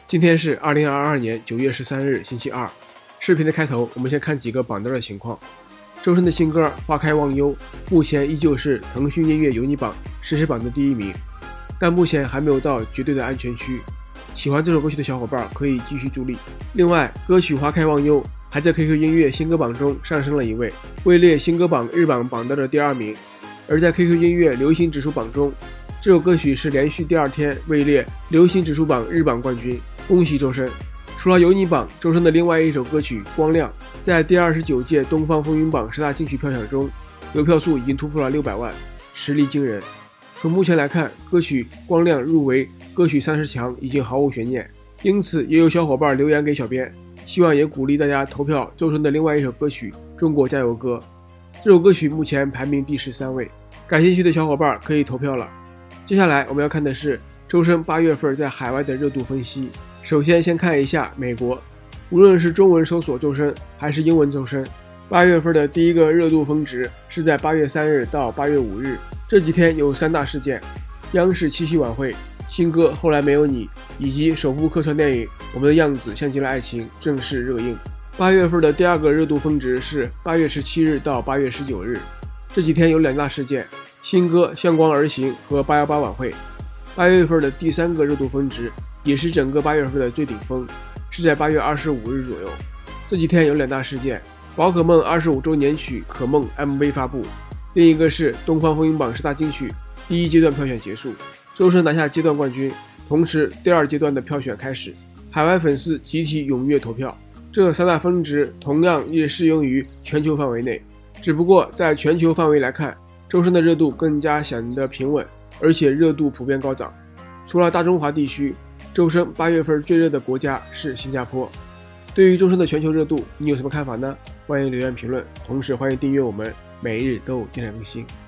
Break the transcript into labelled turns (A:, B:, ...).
A: 今天是2022年9月13日，星期二。视频的开头，我们先看几个榜单的情况。周深的新歌《花开忘忧》目前依旧是腾讯音乐有你榜实时榜的第1名，但目前还没有到绝对的安全区。喜欢这首歌曲的小伙伴可以继续助力。另外，歌曲《花开忘忧》还在 QQ 音乐新歌榜中上升了1位，位列新歌榜日榜榜单的第2名。而在 QQ 音乐流行指数榜中，这首歌曲是连续第2天位列流行指数榜日榜冠军，恭喜周深！除了有你榜，周深的另外一首歌曲《光亮》在第29届东方风云榜10大金曲票选中，得票数已经突破了600万，实力惊人。从目前来看，歌曲《光亮》入围歌曲30强已经毫无悬念，因此也有小伙伴留言给小编，希望也鼓励大家投票周深的另外一首歌曲《中国加油歌》。这首歌曲目前排名第13位，感兴趣的小伙伴可以投票了。接下来我们要看的是周深8月份在海外的热度分析。首先看一下美国，无论是中文搜索周深还是英文周深，8月份的第一个热度峰值是在8月3日到8月5日，这几天有3大事件：央视七夕晚会、新歌《后来没有你》以及首部客串电影《我们的样子像极了爱情》正式热映。8月份的第2个热度峰值是8月17日到8月19日，这几天有2大事件：新歌《向光而行》和818晚会。8月份的第3个热度峰值也是整个8月份的最顶峰，是在8月25日左右。这几天有2大事件：宝可梦25周年曲《可梦》MV 发布，另一个是东方风云榜10大金曲第1阶段票选结束，周深拿下阶段冠军，同时第2阶段的票选开始，海外粉丝集体踊跃投票。这3大峰值同样也适用于全球范围内，只不过在全球范围来看，周深的热度更加显得平稳，而且热度普遍高涨。除了大中华地区，周深8月份最热的国家是新加坡。对于周深的全球热度，你有什么看法呢？欢迎留言评论，同时欢迎订阅我们，每日都有精彩更新。